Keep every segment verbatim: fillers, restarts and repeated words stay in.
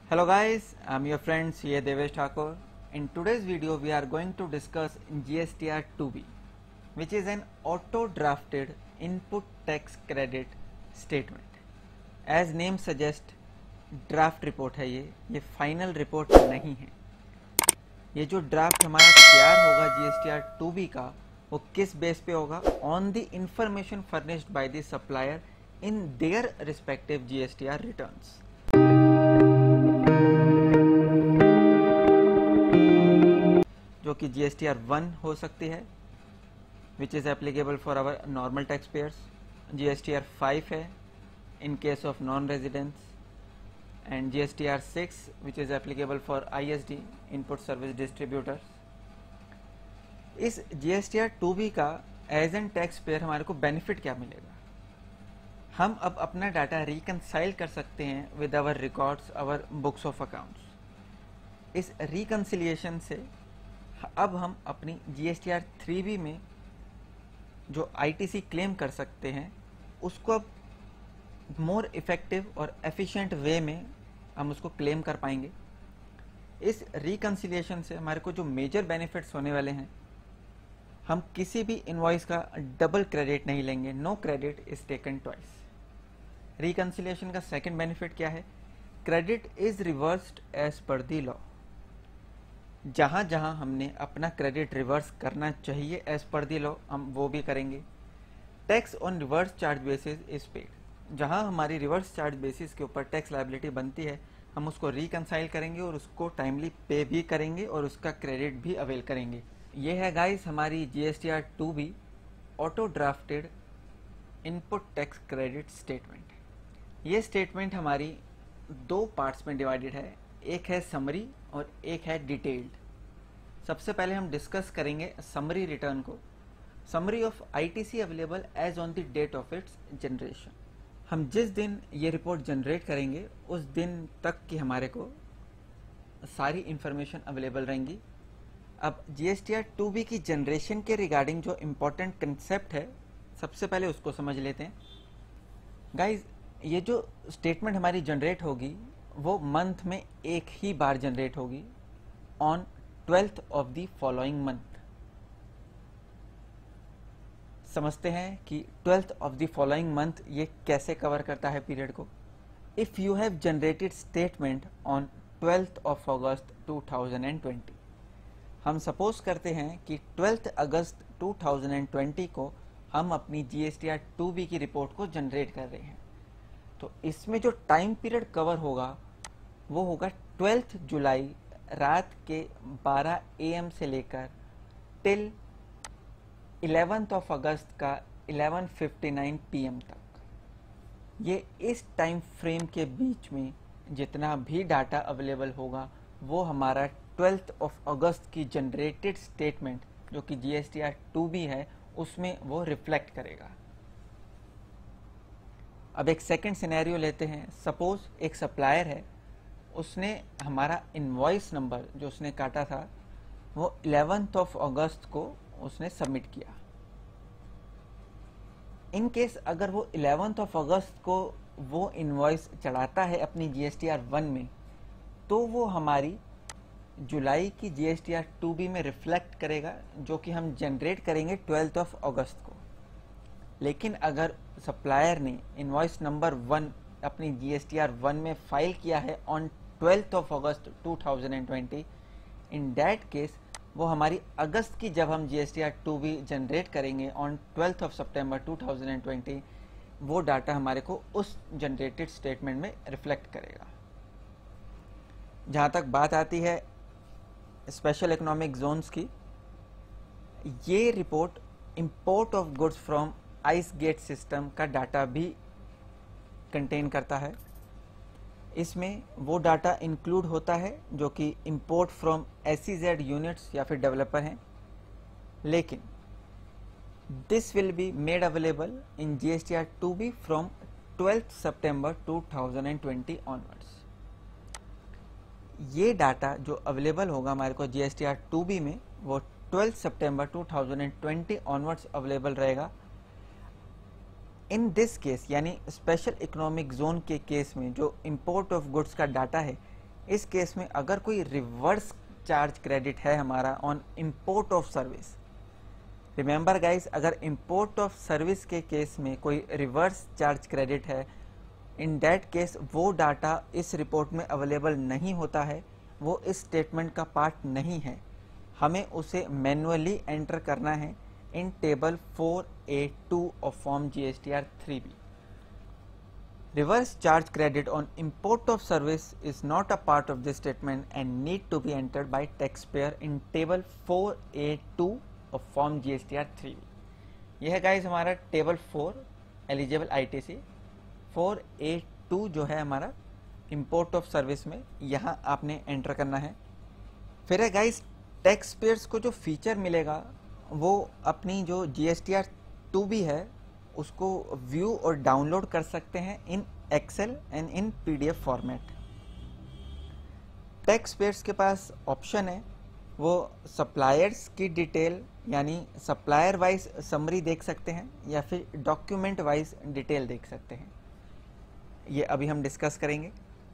Hello guys, I'm your friend C A Devesh Thakur. In today's video we are going to discuss G S T R two B, which is an auto drafted input tax credit statement. As name suggests, draft report है ये ये final report नहीं है। ये जो draft हमारा तैयार होगा G S T R two B का, वो किस बेस पे होगा? On the information furnished by the supplier in their respective G S T R returns. जो कि G S T R one हो सकती है, which is applicable for our normal tax payers. G S T R five है in case of non residents, and G S T R six which is applicable for I S D input service distributors। इस G S T R two B का as an tax payer हमारे को benefit क्या मिलेगा? हम अब अपना data reconcile कर सकते हैं with our records, our books of accounts. इस रिकंसिलिएशन से अब हम अपनी G S T R three B में जो I T C क्लेम कर सकते हैं उसको अब मोर इफेक्टिव और एफिशिएंट वे में हम उसको क्लेम कर पाएंगे। इस रिकंसिलिएशन से हमारे को जो मेजर बेनिफिट्स होने वाले हैं, हम किसी भी इनवॉइस का डबल क्रेडिट नहीं लेंगे। No credit is taken twice. Reconciliation का सेकंड बेनिफिट क्या है? Credit is reversed as per the law. जहां जहां हमने अपना क्रेडिट रिवर्स करना चाहिए एज पर द लॉ, हम वो भी करेंगे। Tax on reverse charge basis is paid. जहां हमारी रिवर्स चार्ज बेसिस के ऊपर टैक्स लायबिलिटी बनती है, हम उसको रिकंसाइल करेंगे और उसको टाइमली पे भी करेंगे और उसका क्रेडिट भी अवेल करेंगे। ये है गाइस हमारी G S T R two B auto drafted input tax credit statement. ये स्टेटमेंट हमारी दो पार्ट्स में डिवाइडेड है, एक है समरी और एक है डिटेल्ड। सबसे पहले हम डिस्कस करेंगे समरी रिटर्न को। Summary of I T C available as on the date of its generation. हम जिस दिन ये रिपोर्ट जनरेट करेंगे उस दिन तक की हमारे को सारी इंफॉर्मेशन अवेलेबल रहेंगी। अब G S T R two B की जनरेशन के रिगार्डिंग जो इम्पोर्टेंट कंसेप्ट है, सबसे पहले उसको समझ लेते हैं। गाइज, ये जो स्टेटमेंट हमारी जनरेट होगी वो मंथ में एक ही बार जनरेट होगी, on twelfth of the following month. समझते हैं कि twelfth of the following month ये कैसे कवर करता है पीरियड को। If you have generated statement on twelfth of August two thousand twenty, हम सपोज करते हैं कि twelfth August two thousand twenty को हम अपनी G S T R two B की रिपोर्ट को जनरेट कर रहे हैं, तो इसमें जो टाइम पीरियड कवर होगा वो होगा ट्वेल्थ जुलाई रात के बारह ए एम से लेकर टिल इलेवेंथ ऑफ अगस्त का eleven fifty nine P M तक। ये इस टाइम फ्रेम के बीच में जितना भी डाटा अवेलेबल होगा वो हमारा ट्वेल्थ ऑफ अगस्त की जनरेटेड स्टेटमेंट जो कि G S T R two B है उसमें वो रिफ्लेक्ट करेगा। अब एक सेकंड सिनेरियो लेते हैं। सपोज एक सप्लायर है, उसने हमारा इनवॉइस नंबर जो उसने काटा था वो इलेवेंथ ऑफ अगस्त को उसने सबमिट किया। इन केस अगर वो इलेवेंथ ऑफ अगस्त को वो इनवॉइस चढ़ाता है अपनी G S T R one में, तो वो हमारी जुलाई की G S T R two B में रिफ्लेक्ट करेगा, जो कि हम जनरेट करेंगे ट्वेल्थ ऑफ अगस्त को। लेकिन अगर सप्लायर ने इनवॉइस नंबर वन अपनी G S T R one में फाइल किया है on twelfth of August two thousand twenty, in that case वो हमारी अगस्त की जब हम G S T R two B generate करेंगे ऑन ट्वेल्थ ऑफ सितंबर टू थाउजेंड ट्वेंटी, वो डाटा हमारे को उस जनरेटेड स्टेटमेंट में रिफ्लेक्ट करेगा। जहाँ तक बात आती है स्पेशल इकोनॉमिक जोन्स की, ये report import of goods from ice gate system का डाटा भी कंटेन करता है। इसमें वो डाटा इंक्लूड होता है जो कि import from S E Z units या फिर डेवलपर हैं, लेकिन this will be made available in G S T R two B from twelfth सितंबर टू थाउजेंड ट्वेंटी ऑनवर्ड्स। ये डाटा जो अवेलेबल होगा हमारे को G S T R two B में वो ट्वेल्थ सितंबर two thousand twenty onwards available रहेगा। इन दिस केस यानी स्पेशल इकोनॉमिक जोन के केस में जो इंपोर्ट ऑफ गुड्स का डाटा है, इस केस में अगर कोई रिवर्स चार्ज क्रेडिट है हमारा on import of service, remember guys, अगर इंपोर्ट ऑफ सर्विस के केस में कोई रिवर्स चार्ज क्रेडिट है, इन दैट केस वो डाटा इस रिपोर्ट में अवेलेबल नहीं होता है, वो इस स्टेटमेंट का पार्ट नहीं है, हमें उसे मैन्युअली एंटर करना है in table four A two of form G S T R three B. Reverse charge credit on import of service is not a part of this statement and need to be entered by taxpayer in table four A two of form G S T R three B. यह है guys हमारा table four eligible ITC. Four A two जो है हमारा import of service में, यहाँ आपने enter करना है. फिर है गाइस टैक्स पेयर्स को जो फीचर मिलेगा वो अपनी जो G S T R two B है उसको व्यू और डाउनलोड कर सकते हैं in excel and in PDF format. Tax payers के पास ऑप्शन है, वो सप्लायर्स की डिटेल यानी सप्लायर वाइज समरी देख सकते हैं या फिर डॉक्यूमेंट वाइज डिटेल देख सकते हैं. ये अभी हम डिस्कस करेंगे.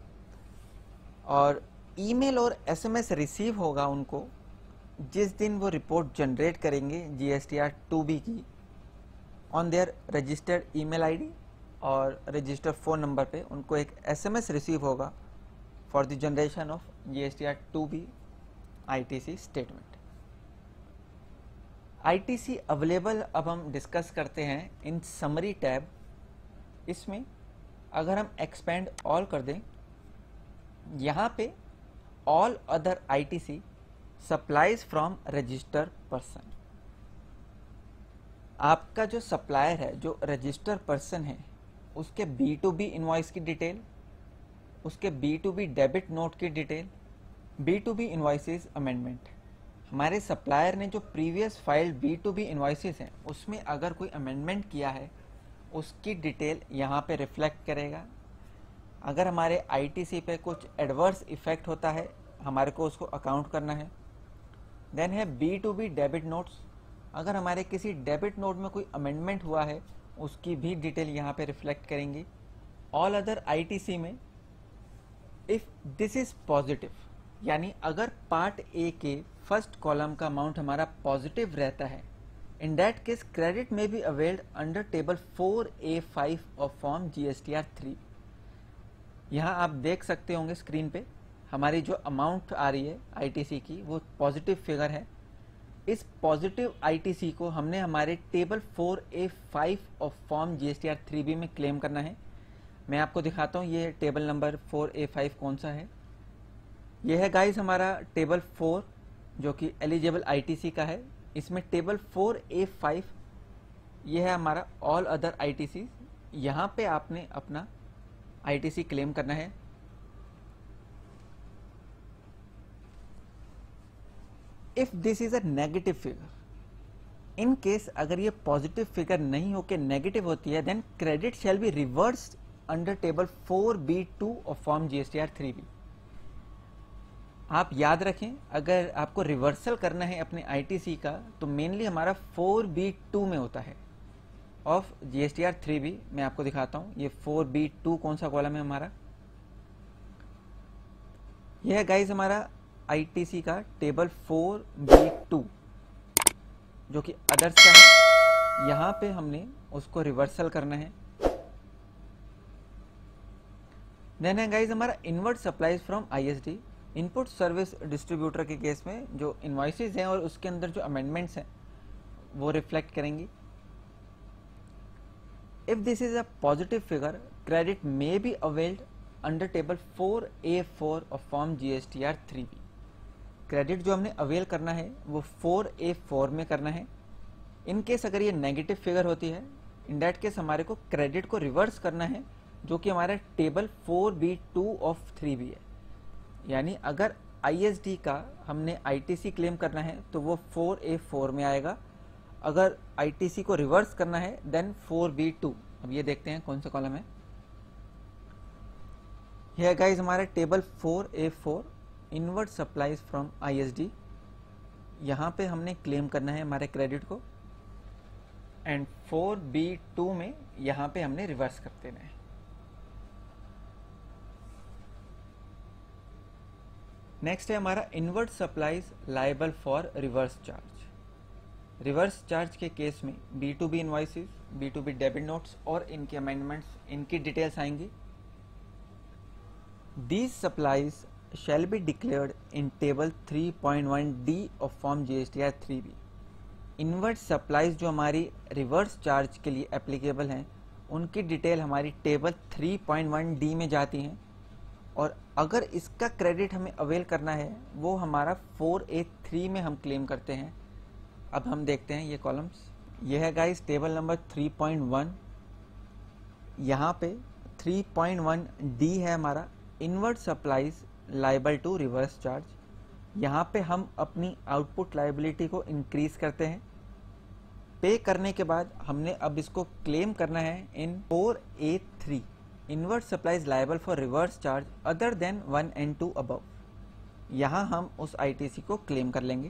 और ईमेल और एसएमएस रिसीव होगा उनको जिस दिन वो रिपोर्ट जनरेट करेंगे G S T R two B की on their registered email ID और रजिस्टर्ड फ़ोन नंबर पे उनको एक एसएमएस रिसीव होगा for the generation of G S T R two B ITC statement. ITC available अब हम discuss करते हैं इन समरी टैब. इसमें अगर हम एक्सपेंड ऑल कर दें, यहाँ पे all other ITC supplies from registered person. आपका जो सप्लायर है, जो रजिस्टर पर्सन है, उसके बी टू बी इनवॉइस की डिटेल, उसके B to B debit note की detail, B to B invoices amendment. हमारे सप्लायर ने जो previous file B to B invoices हैं उसमें अगर कोई अमेंडमेंट किया है उसकी डिटेल यहाँ पे रिफ्लेक्ट करेगा. अगर हमारे आईटीसी पे कुछ एडवर्स इफेक्ट होता है हमारे को उसको अकाउंट करना है. देन है B to B debit notes. अगर हमारे किसी डेबिट नोट में कोई अमेंडमेंट हुआ है उसकी भी डिटेल यहाँ पे रिफ्लेक्ट करेंगी. ऑल अदर आईटीसी में इफ दिस इज पॉजिटिव, यानी अगर पार्ट ए के फर्स्ट कॉलम का अमाउंट हमारा पॉजिटिव रहता है, in that case credit may be availed under table four A five of form G S T R three. यहाँ आप देख सकते होंगे स्क्रीन पे हमारी जो अमाउंट आ रही है आईटीसी की वो पॉजिटिव फिगर है. इस पॉजिटिव आईटीसी को हमने हमारे table four A five of form G S T R three B में क्लेम करना है. मैं आपको दिखाता हूँ ये table number four A five कौन सा है. ये है गाइस हमारा टेबल फोर जो कि एलिजिबल आईटीसी का है. इसमें टेबल फोर ए फाइव ये है हमारा ऑल अदर आईटीसी. यहाँ पे आपने अपना आईटीसी क्लेम करना है. If this is a negative figure, in case अगर ये पॉजिटिव फिगर नहीं होकर नेगेटिव होती है, then credit shall be reversed under table four B two of form G S T R three B. आप याद रखें, अगर आपको रिवर्सल करना है अपने आईटीसी का तो मेनली हमारा फोर बी टू में होता है of G S T R three B. मैं आपको दिखाता हूं ये फोर बी टू कौन सा कॉलम है हमारा. यह है गाइज हमारा आईटीसी का टेबल फोर बी टू जो कि अदर्स का है. यहाँ पे हमने उसको रिवर्सल करना है. देन है गाइज हमारा inward supplies from ISD. Input service distributor के केस में जो इनवॉइसेस हैं और उसके अंदर जो अमेंडमेंट्स हैं वो रिफ्लेक्ट करेंगी. If this is a positive figure, credit may be availed under table four A four of form G S T R three B. Credit जो हमने अवेल करना है वो फोर ए फोर में करना है. इन केस अगर ये नेगेटिव फिगर होती है, इन दैट केस हमारे को क्रेडिट को रिवर्स करना है जो कि हमारा table four B two of three B है. यानी अगर आईएसडी का हमने आईटीसी क्लेम करना है तो वो फोर ए फोर में आएगा. अगर आईटीसी को रिवर्स करना है देन फोर बी टू. अब ये देखते हैं कौन सा कॉलम है. यह गाइज हमारे table four A four inward supplies from ISD. यहाँ पे हमने क्लेम करना है हमारे क्रेडिट को एंड फोर बी टू में यहाँ पे हमने रिवर्स कर देना है. नेक्स्ट है हमारा inward supplies liable for reverse charge. Reverse charge के केस में B to B invoices, B to B debit notes और इनके अमेंडमेंट्स, इनकी डिटेल्स आएंगी। These supplies shall be declared in table three point one D of form G S T R three B. Inward supplies जो हमारी reverse charge के लिए applicable हैं, उनकी डिटेल हमारी table three point one D में जाती हैं, और अगर इसका क्रेडिट हमें अवेल करना है वो हमारा फोर ए थ्री में हम क्लेम करते हैं। अब हम देखते हैं ये कॉलम्स। ये है guys table number three point one. यहाँ पे थ्री पॉइंट वन डी है हमारा inward supplies liable to reverse charge. यहाँ पे हम अपनी आउटपुट लाइबिलिटी को इंक्रीज करते हैं। पे करने के बाद हमने अब इसको क्लेम करना है in four A three inward supplies liable for reverse charge other than one and two above. यहाँ हम उस आईटीसी को क्लेम कर लेंगे।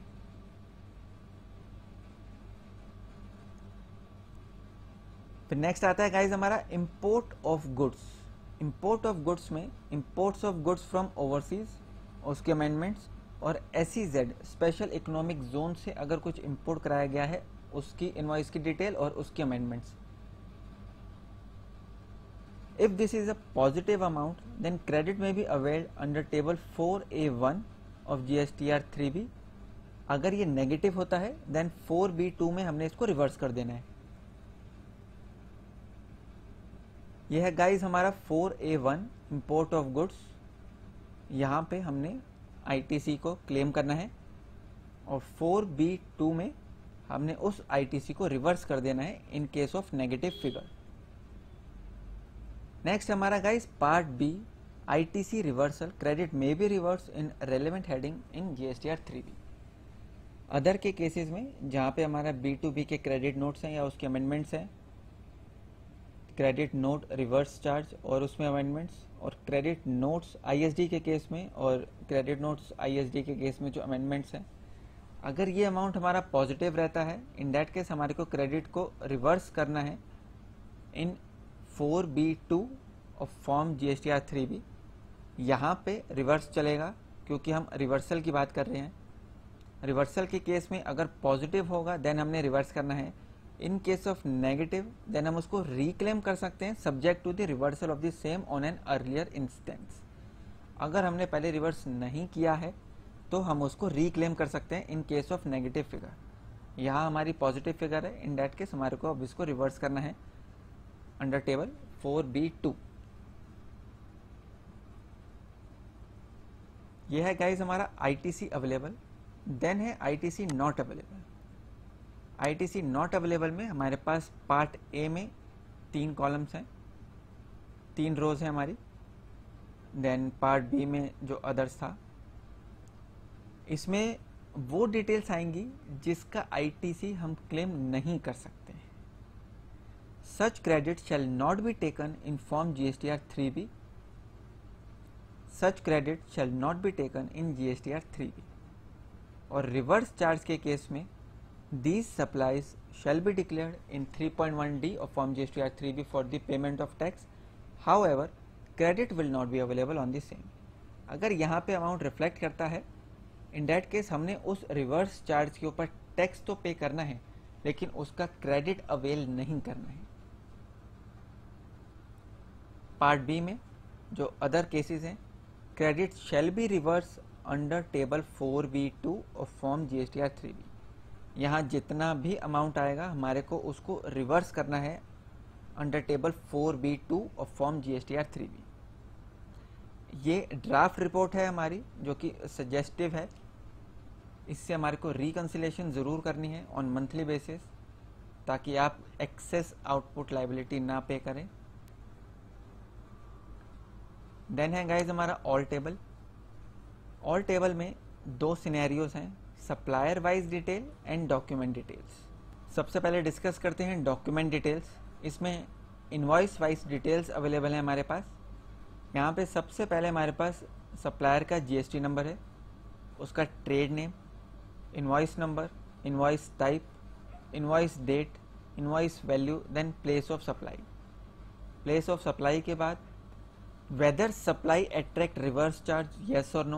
फिर नेक्स्ट आता है गाइज हमारा import of goods. Import of goods में imports of goods from overseas, उसके अमेंडमेंट्स, और S E Z special economic zone से अगर कुछ इंपोर्ट कराया गया है उसकी इनवॉइस की डिटेल और उसकी amendments. If this is a positive amount then credit may be availed under table four A one of G S T R three B. अगर ये नेगेटिव होता है देन फोर बी टू में हमने इसको रिवर्स कर देना है। यह है गाइज हमारा four A one import of goods. यहाँ पे हमने आईटीसी को क्लेम करना है और फोर बी टू में हमने उस आईटीसी को रिवर्स कर देना है in case of negative figure. Next हमारा guys part B ITC reversal credit may be reverse in relevant heading in GSTR three B. Other के केसेस में जहाँ पे हमारा बी टू बी के क्रेडिट नोट्स हैं या उसके अमेंडमेंट्स हैं, क्रेडिट नोट रिवर्स चार्ज और उसमें अमेंडमेंट्स, और क्रेडिट नोट्स आईएसडी के केस में और क्रेडिट नोट्स आईएसडी के केस में जो अमेंडमेंट्स हैं, अगर ये अमाउंट हमारा पॉजिटिव रहता है इन दैट केस हमारे को क्रेडिट को रिवर्स करना है in four B two of form GSTR three B. यहाँ पे रिवर्स चलेगा क्योंकि हम रिवर्सल की बात कर रहे हैं। रिवर्सल के केस में अगर पॉजिटिव होगा देन हमने रिवर्स करना है। In case of negative then हम उसको रिक्लेम कर सकते हैं subject to the reversal of the same on an earlier instance. अगर हमने पहले रिवर्स नहीं किया है तो हम उसको रिक्लेम कर सकते हैं in case of negative figure. यहाँ हमारी पॉजिटिव फिगर है, इन दैट केस हमारे को अब इसको रिवर्स करना है under table four B two. यह है गाइज हमारा आईटीसी अवेलेबल। देन है ITC not available. ITC not available में हमारे पास पार्ट ए में तीन कॉलम्स हैं, तीन रोज हैं हमारी। देन पार्ट बी में जो अदर्स था, इसमें वो डिटेल्स आएंगी जिसका आईटीसी हम क्लेम नहीं कर सकते। Such credit shall not be taken in form GSTR three B. Such credit shall not be taken in GSTR three B. और रिवर्स चार्ज के केस में these supplies shall be declared in three point one D of form G S T R three B for the payment of tax. However, credit will not be available on the same. अगर यहाँ पे amount reflect करता है in that case हमने उस reverse charge के ऊपर tax तो पे करना है लेकिन उसका क्रेडिट अवेल नहीं करना है। पार्ट बी में जो अदर केसेस हैं, credit shall be reverse under table four B two of form G S T R three B. यहाँ जितना भी अमाउंट आएगा हमारे को उसको रिवर्स करना है under table four B two of form GSTR three B. ये ड्राफ्ट रिपोर्ट है हमारी जो कि सजेस्टिव है। इससे हमारे को रिकंसिलेशन ज़रूर करनी है ऑन मंथली बेसिस ताकि आप एक्सेस आउटपुट लाइबिलिटी ना पे करें। देन है गाइज हमारा ऑल टेबल। ऑल टेबल में दो सिनेरियोज हैं, supplier wise detail and document details. सबसे पहले डिस्कस करते हैं डॉक्यूमेंट डिटेल्स। इसमें इनवॉइस वाइज डिटेल्स अवेलेबल है हमारे पास। यहाँ पे सबसे पहले हमारे पास सप्लायर का जीएसटी नंबर है, उसका trade name, invoice number, invoice type, invoice date, invoice value, then place of supply. Place of supply के बाद whether supply attract reverse charge, yes और no,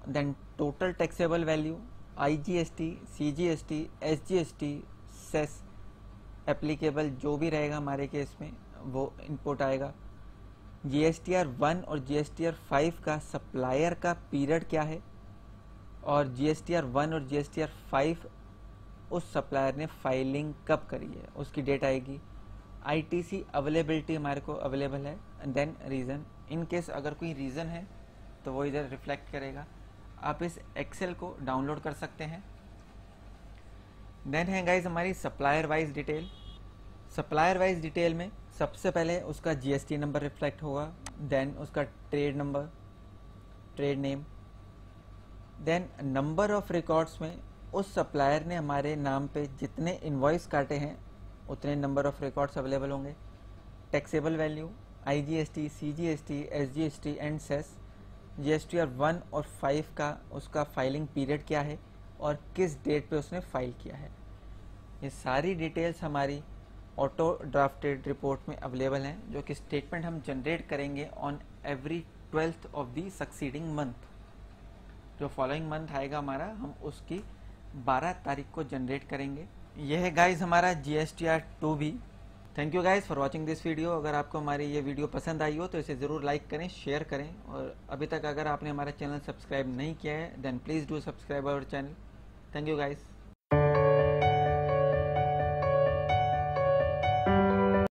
then total taxable value, I G S T, C G S T, S G S T, cess applicable जो भी रहेगा हमारे case में वो input आएगा। G S T R one और G S T R five का supplier का पीरियड क्या है, और G S T R one और G S T R five उस सप्लायर ने फाइलिंग कब करी है उसकी डेट आएगी। आई टी सी अवेलेबिलिटी हमारे को अवेलेबल है, देन रीज़न, इन केस अगर कोई रीज़न है तो वो इधर रिफ्लेक्ट करेगा। आप इस एक्सेल को डाउनलोड कर सकते हैं। देन है गाइज हमारी supplier wise detail. Supplier wise detail में सबसे पहले उसका G S T number reflect होगा, देन उसका trade number, trade name, then number of records में उस सप्लायर ने हमारे नाम पे जितने इनवॉइस काटे हैं उतने नंबर ऑफ रिकॉर्ड्स अवेलेबल होंगे। Taxable value, I G S T, C G S T, S G S T and cess, G S T R one और फाइव का उसका फाइलिंग पीरियड क्या है और किस डेट पे उसने फाइल किया है। ये सारी डिटेल्स हमारी ऑटो ड्राफ्टेड रिपोर्ट में अवेलेबल हैं, जो कि स्टेटमेंट हम जनरेट करेंगे on every twelfth of the succeeding month. जो फॉलोइंग मंथ आएगा हमारा, हम उसकी बारह तारीख को जनरेट करेंगे। यह है गाइज हमारा G S T R two भी। Thank you guys for watching this video. अगर आपको हमारी ये वीडियो पसंद आई हो तो इसे ज़रूर लाइक करें, शेयर करें, और अभी तक अगर आपने हमारा चैनल सब्सक्राइब नहीं किया है then please do subscribe our channel. Thank you guys.